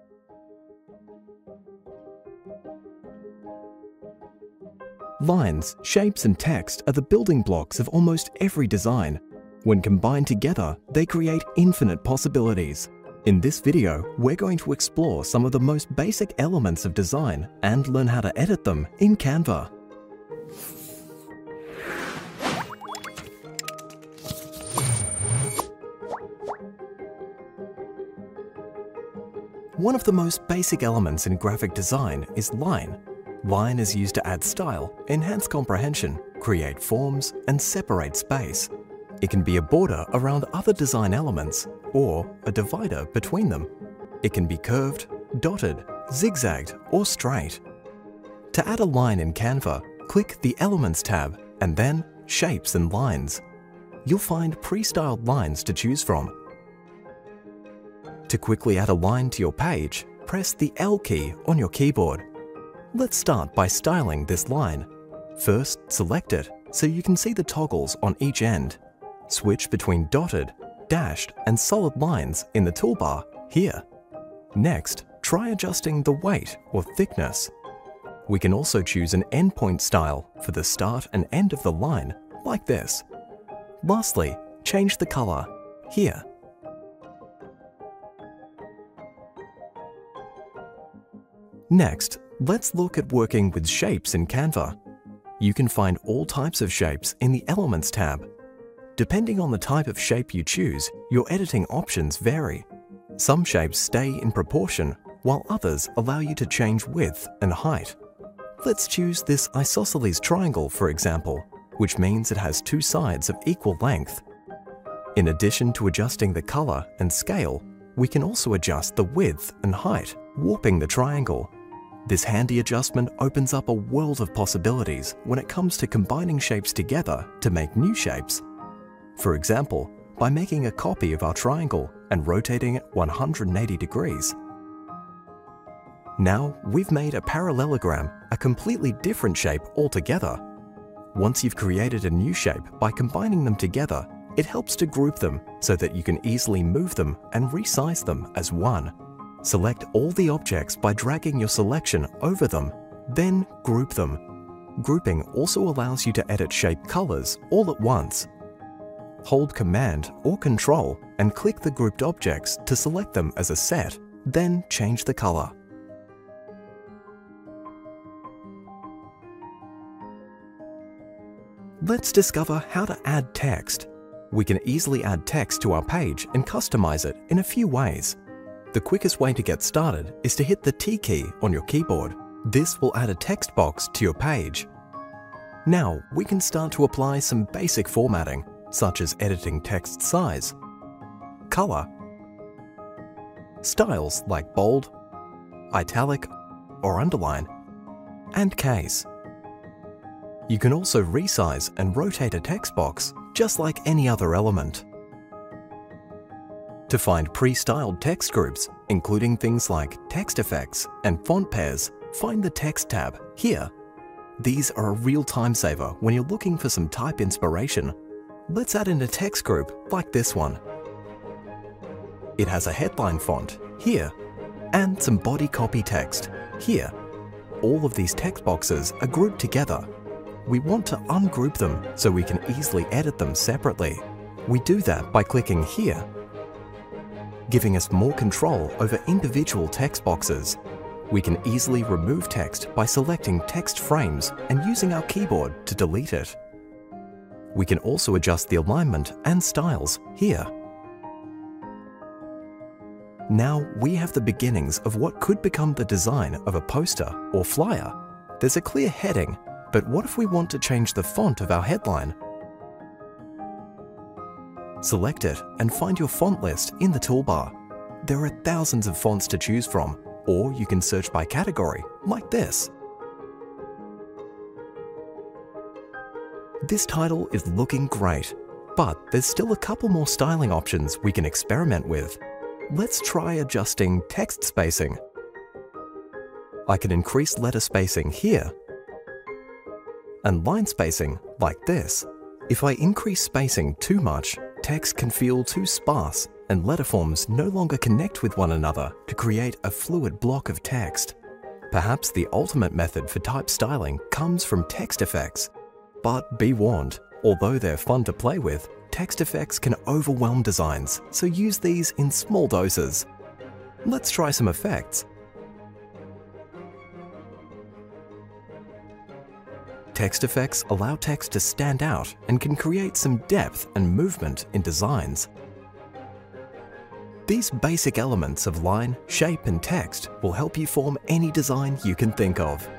Lines, shapes, and text are the building blocks of almost every design. When combined together, they create infinite possibilities. In this video, we're going to explore some of the most basic elements of design and learn how to edit them in Canva. One of the most basic elements in graphic design is line. Line is used to add style, enhance comprehension, create forms, and separate space. It can be a border around other design elements or a divider between them. It can be curved, dotted, zigzagged, or straight. To add a line in Canva, click the Elements tab and then Shapes and Lines. You'll find pre-styled lines to choose from. To quickly add a line to your page, press the L key on your keyboard. Let's start by styling this line. First, select it so you can see the toggles on each end. Switch between dotted, dashed, and solid lines in the toolbar here. Next, try adjusting the weight or thickness. We can also choose an endpoint style for the start and end of the line, like this. Lastly, change the color here. Next, let's look at working with shapes in Canva. You can find all types of shapes in the Elements tab. Depending on the type of shape you choose, your editing options vary. Some shapes stay in proportion, while others allow you to change width and height. Let's choose this isosceles triangle, for example, which means it has two sides of equal length. In addition to adjusting the color and scale, we can also adjust the width and height, warping the triangle. This handy adjustment opens up a world of possibilities when it comes to combining shapes together to make new shapes. For example, by making a copy of our triangle and rotating it 180 degrees. Now we've made a parallelogram a completely different shape altogether. Once you've created a new shape by combining them together, it helps to group them so that you can easily move them and resize them as one. Select all the objects by dragging your selection over them, then group them. Grouping also allows you to edit shape colors all at once. Hold Command or Control and click the grouped objects to select them as a set, then change the color. Let's discover how to add text. We can easily add text to our page and customize it in a few ways. The quickest way to get started is to hit the T key on your keyboard. This will add a text box to your page. Now we can start to apply some basic formatting, such as editing text size, color, styles like bold, italic, or underline, and case. You can also resize and rotate a text box just like any other element. To find pre-styled text groups, including things like text effects and font pairs, find the Text tab here. These are a real time saver when you're looking for some type inspiration. Let's add in a text group like this one. It has a headline font here and some body copy text here. All of these text boxes are grouped together. We want to ungroup them so we can easily edit them separately. We do that by clicking here, giving us more control over individual text boxes. We can easily remove text by selecting text frames and using our keyboard to delete it. We can also adjust the alignment and styles here. Now we have the beginnings of what could become the design of a poster or flyer. There's a clear heading, but what if we want to change the font of our headline? Select it and find your font list in the toolbar. There are thousands of fonts to choose from, or you can search by category, like this. This title is looking great, but there's still a couple more styling options we can experiment with. Let's try adjusting text spacing. I can increase letter spacing here, and line spacing like this. If I increase spacing too much, text can feel too sparse and letterforms no longer connect with one another to create a fluid block of text. Perhaps the ultimate method for type styling comes from text effects. But be warned, although they're fun to play with, text effects can overwhelm designs, so use these in small doses. Let's try some effects. Text effects allow text to stand out and can create some depth and movement in designs. These basic elements of line, shape, and text will help you form any design you can think of.